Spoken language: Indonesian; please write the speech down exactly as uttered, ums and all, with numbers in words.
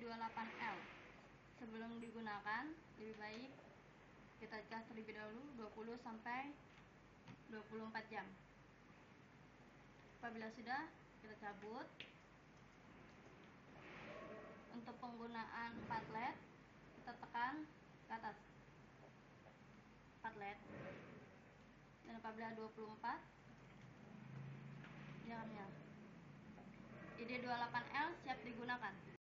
dua puluh delapan L. Sebelum digunakan, lebih baik kita cas terlebih dahulu dua puluh sampai dua puluh empat jam. Apabila sudah, kita cabut. Untuk penggunaan empat led, kita tekan ke atas empat led, dan apabila dua puluh empat jangan nyala. I D dua puluh delapan L siap digunakan.